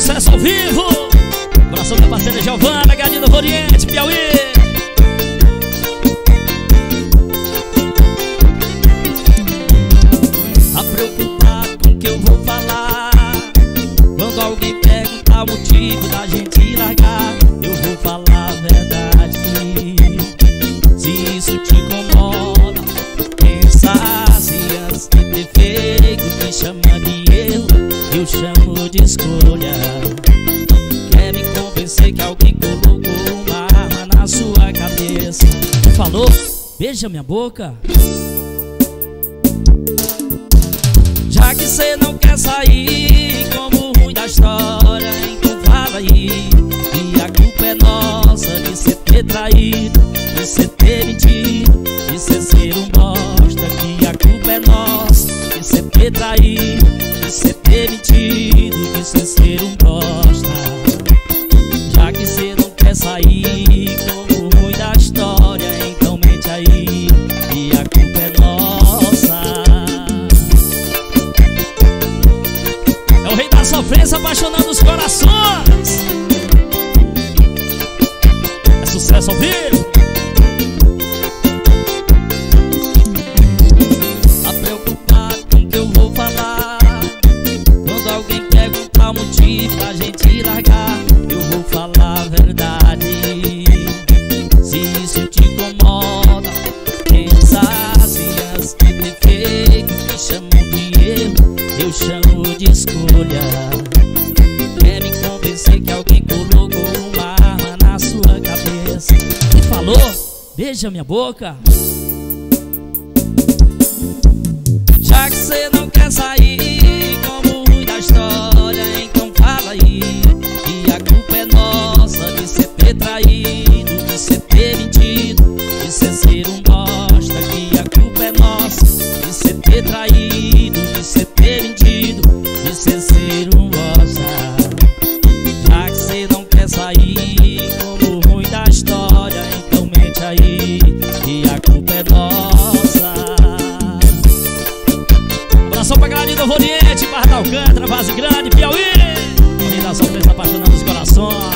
sucesso ao vivo. Abração da parceira Giovana, Galinha do Oriente, Piauí. Tá preocupado com o que eu vou falar? Quando alguém perguntar o motivo da gente largar, eu vou falar a verdade. Se isso te incomoda, pensa se antes de ter feito me chama de erro, eu chamo de escolha. Quer me convencer que alguém colocou uma arma na sua cabeça? Falou, beija minha boca. Já que cê não quer sair como o ruim da história, então fala aí. E a culpa é nossa de cê ter traído, de cê ter mentido, de cê ser um bosta. Que a culpa é nossa de cê ter traído, de cê ter mentido, de cê ser um bosta. Já que cê não quer sair como o ruim da história, então mente aí. E a culpa é nossa. É o rei da sofrência apaixonando os corações. É sucesso ao vivo. Tá preocupado com o que eu vou falar? Quando alguém perguntar o motivo da gente largar, eu vou falar a verdade. Se isso te incomoda, pensa se antes de ter feito me chamam de erro, eu chamo de escolha. Quer me convencer que alguém colocou uma arma na sua cabeça? E falou, beija minha boca. Já que cê não quer sair como o ruim da história, então fala aí. E a culpa é nossa de cê ter traído, de cê ter mentido, de cê ser um bosta. Que a culpa é nossa de cê ter traído, de cê ter mentido, de cê ser um bosta. Já que cê não quer sair como o ruim da história, então mente aí. E a culpa é nossa. Abração pra Galinha do Oriente, Barra da Alcântara, Vase Grande, Piauí. O rei da sofrência apaixonando os corações.